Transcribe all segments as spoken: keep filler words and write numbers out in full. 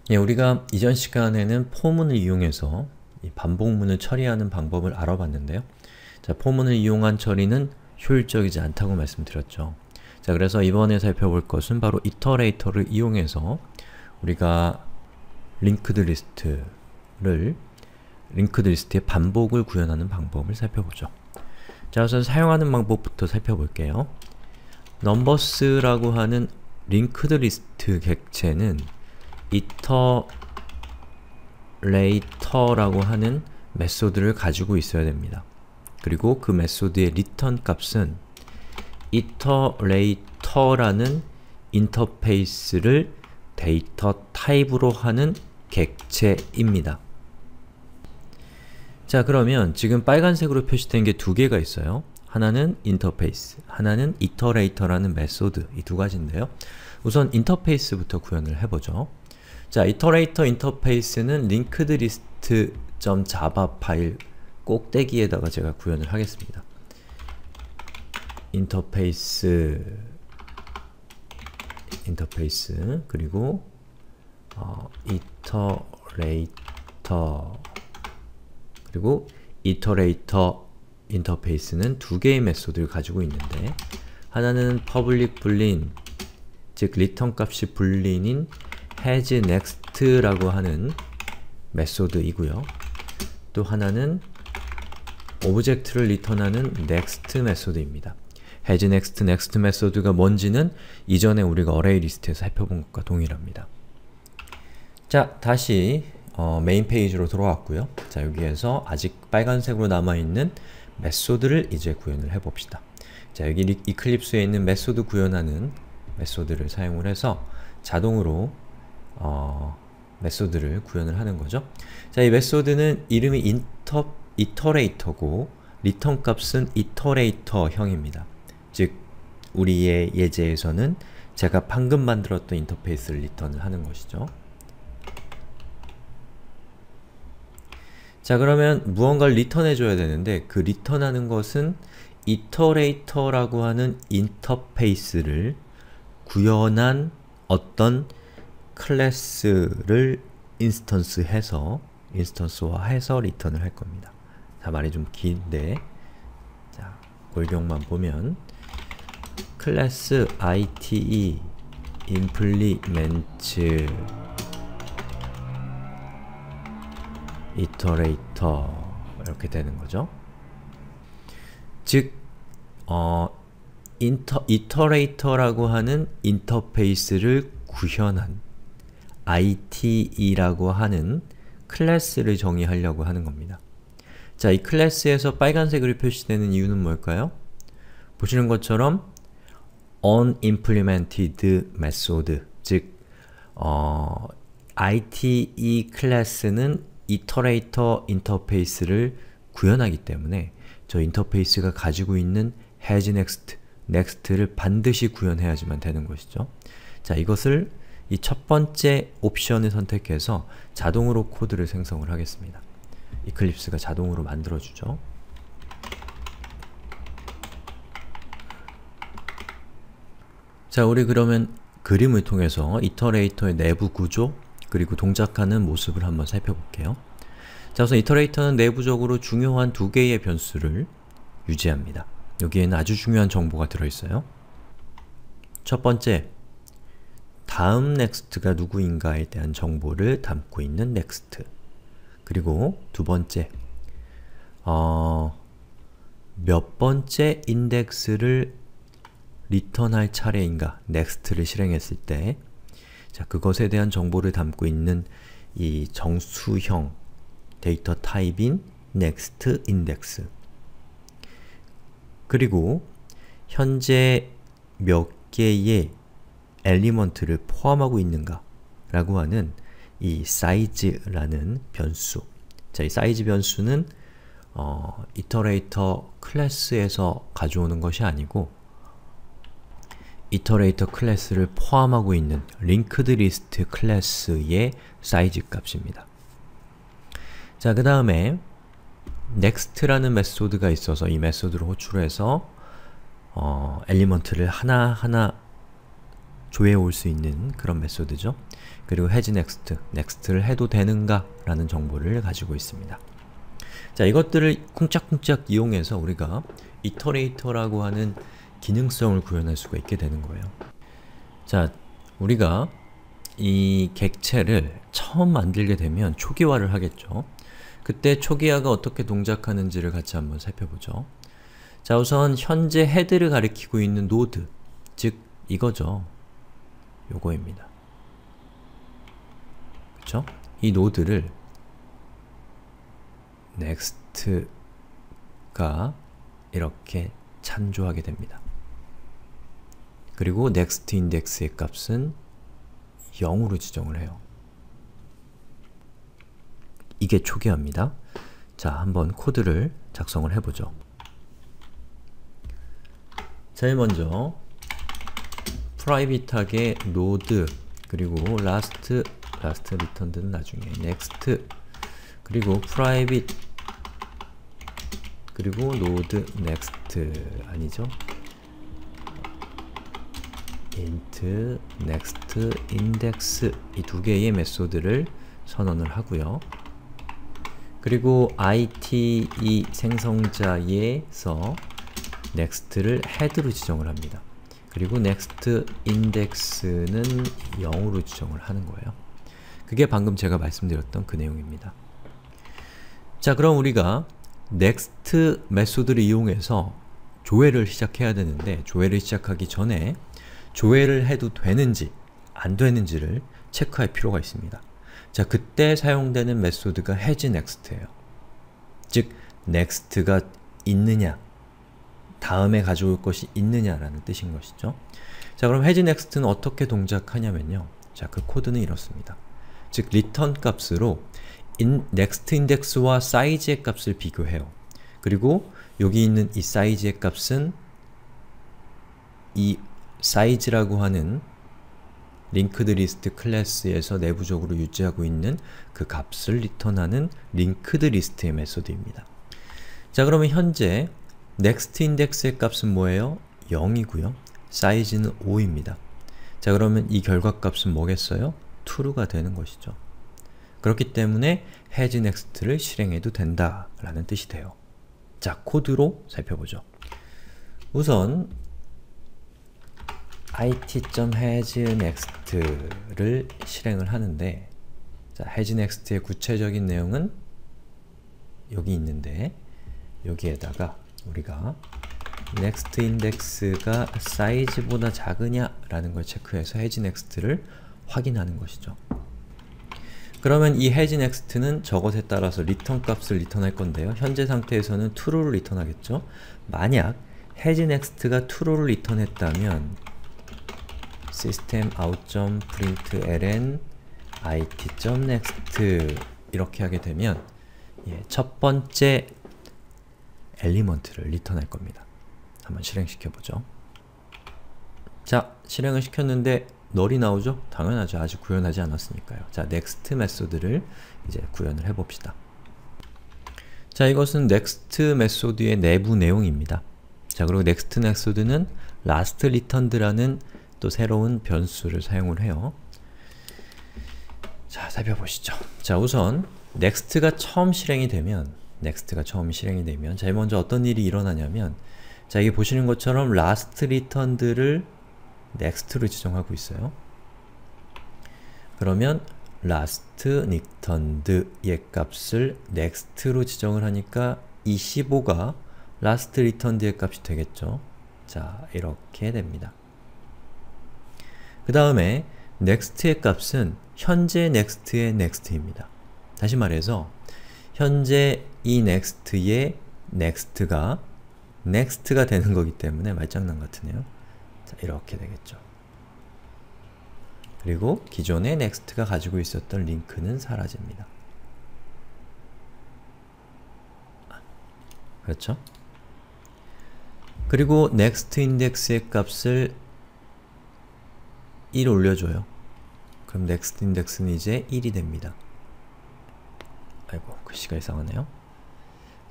예, 우리가 이전 시간에는 포문을 이용해서 이 반복문을 처리하는 방법을 알아봤는데요. 자, 포문을 이용한 처리는 효율적이지 않다고 말씀드렸죠. 자, 그래서 이번에 살펴볼 것은 바로 이터레이터를 이용해서 우리가 링크드 리스트를 링크드 리스트의 반복을 구현하는 방법을 살펴보죠. 자, 우선 사용하는 방법부터 살펴볼게요. 넘버스라고 하는 링크드 리스트 객체는 iterator라고 하는 메소드를 가지고 있어야 됩니다. 그리고 그 메소드의 리턴 값은 iterator라는 인터페이스를 데이터 타입으로 하는 객체입니다. 자, 그러면 지금 빨간색으로 표시된 게 두 개가 있어요. 하나는 인터페이스, 하나는 iterator라는 메소드, 이 두 가지인데요. 우선 인터페이스부터 구현을 해보죠. 자, iterator 인터페이스는 linkedlist.java 파일 꼭대기에다가 제가 구현을 하겠습니다. 인터페이스 인터페이스 그리고 어, iterator 그리고 iterator 인터페이스는 두 개의 메소드를 가지고 있는데 하나는 public boolean, 즉 리턴 값이 불린인 hasNext라고 하는 메소드이고요. 또 하나는 오브젝트를 리턴하는 next 메소드입니다. hasNext, next 메소드가 뭔지는 이전에 우리가 어레이 리스트에서 살펴본 것과 동일합니다. 자, 다시 어, 메인 페이지로 돌아왔고요. 자, 여기에서 아직 빨간색으로 남아있는 메소드를 이제 구현을 해봅시다. 자, 여기 이클립스에 있는 메소드 구현하는 메소드를 사용을 해서 자동으로 어, 메소드를 구현을 하는 거죠. 자, 이 메소드는 이름이 인터, iterator고 리턴 값은 iterator형입니다. 즉, 우리의 예제에서는 제가 방금 만들었던 인터페이스를 리턴을 하는 것이죠. 자, 그러면 무언가를 리턴해줘야 되는데 그 리턴하는 것은 iterator라고 하는 인터페이스를 구현한 어떤 클래스를 인스턴스해서 인스턴스화해서 리턴을 할 겁니다. 자, 말이 좀 긴데 자, 골격만 보면 클래스 ite implements iterator 이렇게 되는 거죠. 즉, 어, 인터, iterator라고 하는 인터페이스를 구현한 ite라고 하는 클래스를 정의하려고 하는 겁니다. 자, 이 클래스에서 빨간색으로 표시되는 이유는 뭘까요? 보시는 것처럼 unimplemented method, 즉 어, ite 클래스는 iterator 인터페이스를 구현하기 때문에 저 인터페이스가 가지고 있는 hasNext, next를 반드시 구현해야지만 되는 것이죠. 자, 이것을 이 첫 번째 옵션을 선택해서 자동으로 코드를 생성을 하겠습니다. 이클립스가 자동으로 만들어주죠. 자, 우리 그러면 그림을 통해서 iterator의 내부 구조 그리고 동작하는 모습을 한번 살펴볼게요. 자, 우선 iterator는 내부적으로 중요한 두 개의 변수를 유지합니다. 여기에는 아주 중요한 정보가 들어있어요. 첫 번째, 다음 next가 누구인가에 대한 정보를 담고 있는 next. 그리고 두 번째, 어, 몇 번째 인덱스를 리턴할 차례인가, next를 실행했을 때 자, 그것에 대한 정보를 담고 있는 이 정수형 데이터 타입인 next index. 그리고 현재 몇 개의 엘리먼트를 포함하고 있는가 라고 하는 이 size라는 변수. 자, 이 size 변수는 어, iterator 클래스에서 가져오는 것이 아니고 iterator 클래스를 포함하고 있는 linked list 클래스의 사이즈 값입니다. 자, 그 다음에 next라는 메소드가 있어서 이 메소드를 호출해서 어, 엘리먼트를 하나하나 조회해 올 수 있는 그런 메소드죠. 그리고 has next, next를 해도 되는가? 라는 정보를 가지고 있습니다. 자, 이것들을 쿵짝쿵짝 이용해서 우리가 이터레이터라고 하는 기능성을 구현할 수가 있게 되는 거예요. 자, 우리가 이 객체를 처음 만들게 되면 초기화를 하겠죠. 그때 초기화가 어떻게 동작하는지를 같이 한번 살펴보죠. 자, 우선 현재 헤드를 가리키고 있는 노드, 즉 이거죠. 요거입니다. 그쵸? 이 노드를 next가 이렇게 참조하게 됩니다. 그리고 next index의 값은 영으로 지정을 해요. 이게 초기화입니다. 자, 한번 코드를 작성을 해보죠. 제일 먼저 프라이빗하게 node 그리고 last, last returned는 나중에 next 그리고 private 그리고 node next 아니죠? int next index 이 두 개의 메소드를 선언을 하고요. 그리고 ite 생성자에서 next를 head로 지정을 합니다. 그리고 next index는 영으로 지정을 하는 거예요. 그게 방금 제가 말씀드렸던 그 내용입니다. 자, 그럼 우리가 next 메소드를 이용해서 조회를 시작해야 되는데 조회를 시작하기 전에 조회를 해도 되는지 안 되는지를 체크할 필요가 있습니다. 자, 그때 사용되는 메소드가 has next예요. 즉, next가 있느냐, 다음에 가져올 것이 있느냐라는 뜻인 것이죠. 자, 그럼 has next는 어떻게 동작하냐면요. 자, 그 코드는 이렇습니다. 즉, return 값으로 in, next index와 size의 값을 비교해요. 그리고 여기 있는 이 size의 값은 이 size라고 하는 linked list 클래스에서 내부적으로 유지하고 있는 그 값을 리턴하는 linked list의 메소드입니다. 자, 그러면 현재 next index의 값은 뭐예요? 영이고요. 사이즈는 오입니다. 자, 그러면 이 결과값은 뭐겠어요? true가 되는 것이죠. 그렇기 때문에 has next를 실행해도 된다 라는 뜻이 돼요. 자, 코드로 살펴보죠. 우선 it.hasNext를 실행을 하는데 자, hasNext의 구체적인 내용은 여기 있는데 여기에다가 우리가 next index가 사이즈보다 작으냐 라는 걸 체크해서 hasNext를 확인하는 것이죠. 그러면 이 hasNext는 저것에 따라서 return 값을 리턴할 건데요. 현재 상태에서는 true를 리턴하겠죠. 만약 hasNext가 true를 리턴했다면 system out.println it.next 이렇게 하게 되면 예, 첫 번째 엘리먼트를 리턴할 겁니다. 한번 실행시켜보죠. 자, 실행을 시켰는데 널이 나오죠? 당연하죠. 아직 구현하지 않았으니까요. 자, next 메소드를 이제 구현을 해봅시다. 자, 이것은 next 메소드의 내부 내용입니다. 자, 그리고 next 메소드는 last returned라는 또 새로운 변수를 사용을 해요. 자, 살펴보시죠. 자, 우선 next가 처음 실행이 되면 next가 처음 실행이 되면 제일 먼저 어떤 일이 일어나냐면 자, 이게 보시는 것처럼 last returned를 next로 지정하고 있어요. 그러면 last returned의 값을 next로 지정을 하니까 이 십오가 last returned의 값이 되겠죠. 자, 이렇게 됩니다. 그 다음에 next의 값은 현재 next의 next입니다. 다시 말해서 현재 이 next의 next가 next가 되는 거기 때문에 말장난 같으네요. 자, 이렇게 되겠죠. 그리고 기존의 next가 가지고 있었던 링크는 사라집니다. 그렇죠? 그리고 next index의 값을 일 올려줘요. 그럼 next index는 이제 일이 됩니다. 아이고, 글씨가 이상하네요.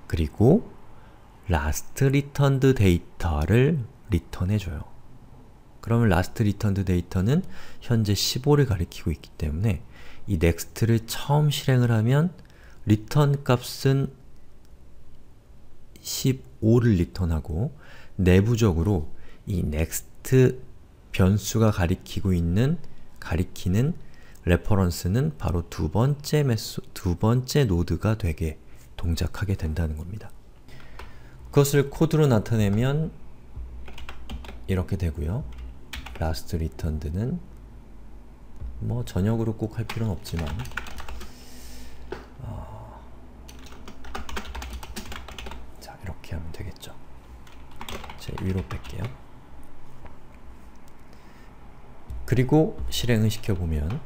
그리고 last returned data를 리턴해줘요. 그러면 last returned data는 현재 십오를 가리키고 있기 때문에 이 next를 처음 실행을 하면 return 값은 십오를 리턴하고 내부적으로 이 next 변수가 가리키고 있는, 가리키는 레퍼런스는 바로 두 번째 메소, 두 번째 노드가 되게 동작하게 된다는 겁니다. 그것을 코드로 나타내면 이렇게 되고요. last returned는 뭐 전역으로 꼭 할 필요는 없지만 어, 자 이렇게 하면 되겠죠. 제 위로 뺄게요. 그리고 실행을 시켜보면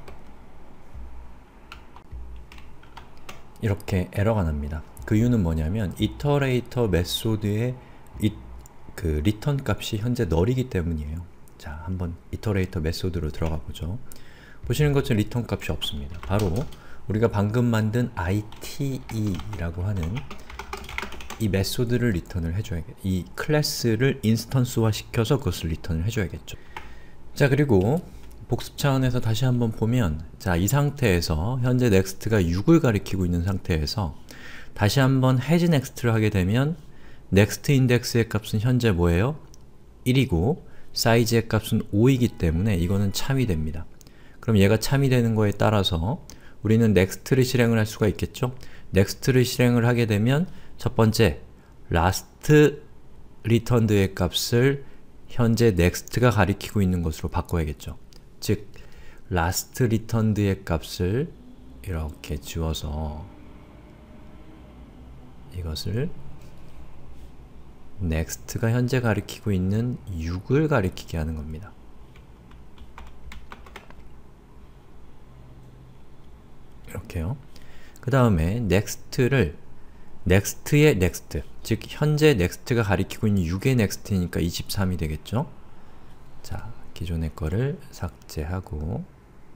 이렇게 에러가 납니다. 그 이유는 뭐냐면 iterator 메소드의 이, 그 return 값이 현재 null이기 때문이에요. 자, 한번 iterator 메소드로 들어가 보죠. 보시는 것처럼 return 값이 없습니다. 바로 우리가 방금 만든 ite라고 하는 이 메소드를 리턴을 해줘야겠, 이 클래스를 인스턴스화 시켜서 그것을 리턴을 해줘야겠죠. 자, 그리고 복습 차원에서 다시 한번 보면, 자, 이 상태에서 현재 next가 육을 가리키고 있는 상태에서 다시 한번 has next를 하게 되면 next index의 값은 현재 뭐예요? 일이고 사이즈의 값은 오이기 때문에 이거는 참이 됩니다. 그럼 얘가 참이 되는 거에 따라서 우리는 next를 실행을 할 수가 있겠죠? next를 실행을 하게 되면 첫 번째, last returned의 값을 현재 next가 가리키고 있는 것으로 바꿔야겠죠. 즉, last returned의 값을 이렇게 지워서 이것을 next가 현재 가리키고 있는 육을 가리키게 하는 겁니다. 이렇게요. 그 다음에 next를 next의 next, 즉 현재 next가 가리키고 있는 육의 next니까 이십삼이 되겠죠? 자, 기존의 거를 삭제하고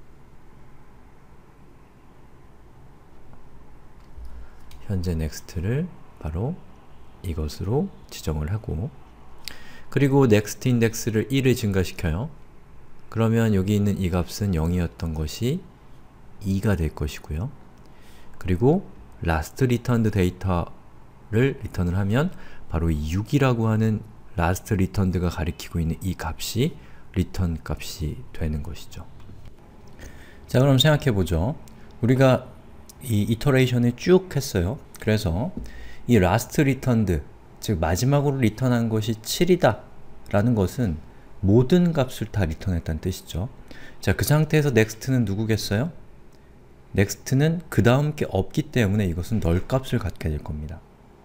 현재 next를 바로 이것으로 지정을 하고, 그리고 next index를 일을 증가시켜요. 그러면 여기 있는 이 값은 영이었던 것이 이가 될 것이고요. 그리고 last returned data를 리턴을 하면 바로 이 육이라고 하는 last returned가 가리키고 있는 이 값이 return 값이 되는 것이죠. 자, 그럼 생각해보죠. 우리가 이 iteration을 쭉 했어요. 그래서 이 last returned, 즉 마지막으로 리턴한 것이 칠이다 라는 것은 모든 값을 다 리턴했다는 뜻이죠. 자, 그 상태에서 next는 누구겠어요? next는 그 다음 게 없기 때문에 이것은 null 값을 갖게 될 겁니다.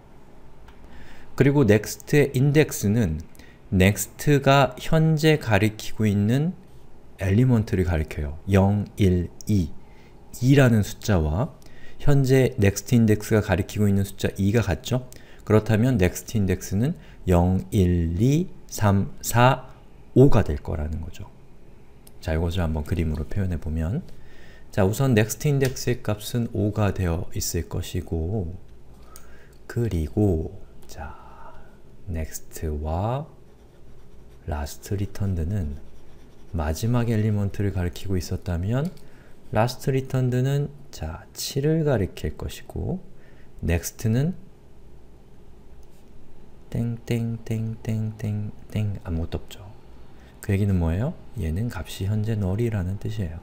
그리고 next의 index는 next가 현재 가리키고 있는 엘리먼트를 가리켜요. 영, 일, 이, 이라는 숫자와 현재 next index가 가리키고 있는 숫자 이가 같죠? 그렇다면 next index는 영, 일, 이, 삼, 사, 오가 될 거라는 거죠. 자, 이것을 한번 그림으로 표현해 보면, 자, 우선 next index의 값은 오가 되어 있을 것이고, 그리고 자, next와 last returned는 마지막 엘리먼트를 가리키고 있었다면 last returned는 자, 칠을 가리킬 것이고 next는 땡땡땡땡땡땡 아무것도 없죠. 그 얘기는 뭐예요? 얘는 값이 현재 null이라는 뜻이에요.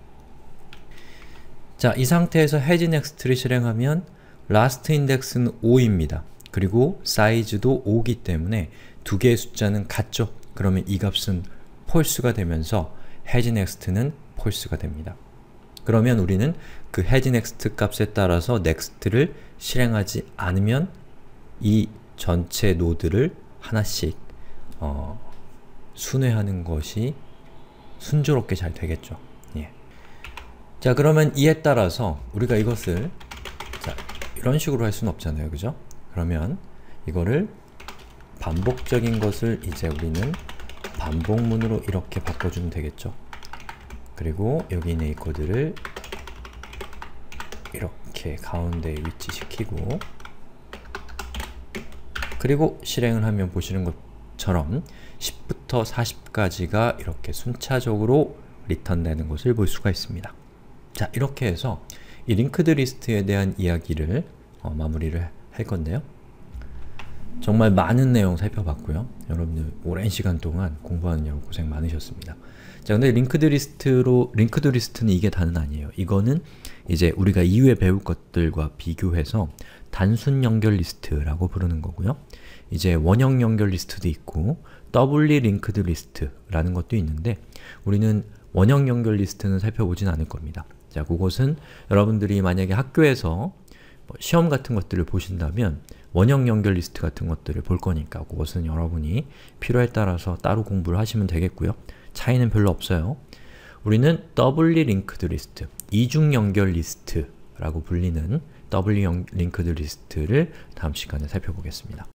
자, 이 상태에서 has next를 실행하면 last index는 오입니다. 그리고 사이즈도 오이기 때문에 두 개의 숫자는 같죠? 그러면 이 값은 false가 되면서 has next는 false가 됩니다. 그러면 우리는 그 has next 값에 따라서 next를 실행하지 않으면 이 전체 노드를 하나씩 어, 순회하는 것이 순조롭게 잘 되겠죠. 예. 자, 그러면 이에 따라서 우리가 이것을 자, 이런 식으로 할 수는 없잖아요. 그죠? 그러면 이거를 반복적인 것을 이제 우리는 반복문으로 이렇게 바꿔주면 되겠죠. 그리고 여기 있는 이 코드를 이렇게 가운데에 위치시키고, 그리고 실행을 하면 보시는 것처럼 십부터 사십까지가 이렇게 순차적으로 리턴되는 것을 볼 수가 있습니다. 자, 이렇게 해서 이 링크드 리스트에 대한 이야기를 어, 마무리를 할 건데요. 정말 많은 내용 살펴봤고요. 여러분들 오랜 시간 동안 공부하느냐고 고생 많으셨습니다. 자, 근데 링크드 리스트로, 링크드 리스트는 이게 다는 아니에요. 이거는 이제 우리가 이후에 배울 것들과 비교해서 단순 연결 리스트라고 부르는 거고요. 이제 원형 연결 리스트도 있고 더블리 링크드 리스트라는 것도 있는데 우리는 원형 연결 리스트는 살펴보진 않을 겁니다. 자, 그것은 여러분들이 만약에 학교에서 뭐 시험 같은 것들을 보신다면 원형 연결 리스트 같은 것들을 볼 거니까 그것은 여러분이 필요에 따라서 따로 공부를 하시면 되겠고요. 차이는 별로 없어요. 우리는 더블리 링크드 리스트, 이중 연결 리스트라고 불리는 더블리 링크드 리스트를 다음 시간에 살펴보겠습니다.